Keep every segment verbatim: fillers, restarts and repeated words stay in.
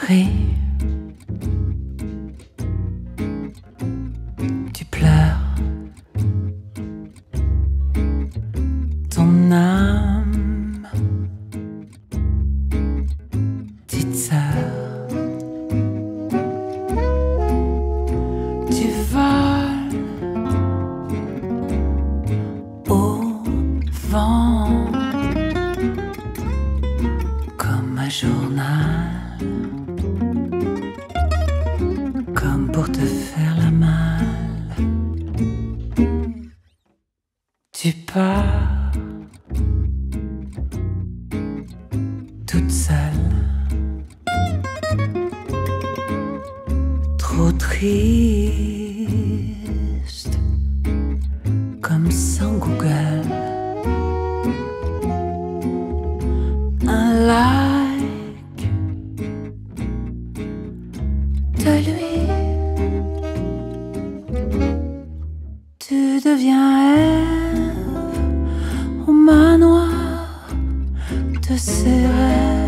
ris, tu pleures, ton âme, petite sœur, tu voles au vent comme un journal, comme pour te faire la malle. Tu pars toute seule, trop triste, comme sans Google. Un like de lui, tu deviens Ève au manoir de ses rêves.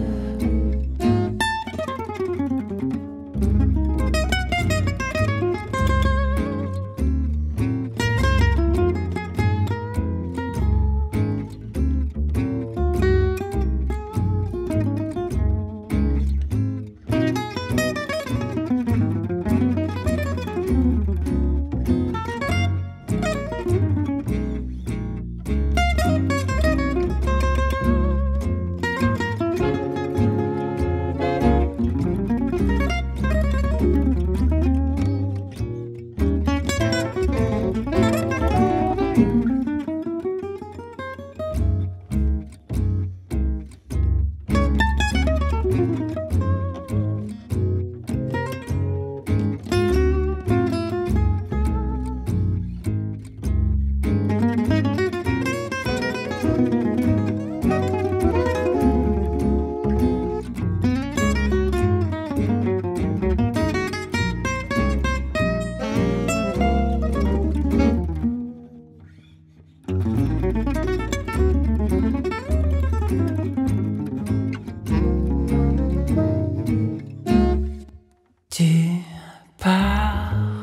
Tu pars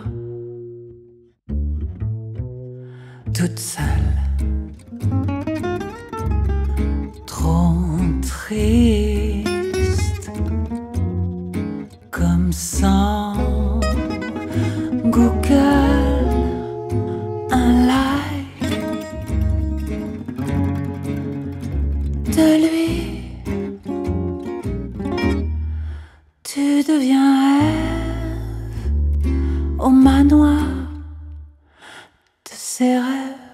toute seule, trop triste, comme sans Google. Un like de lui, tu deviens Ève au manoir de ses rêves.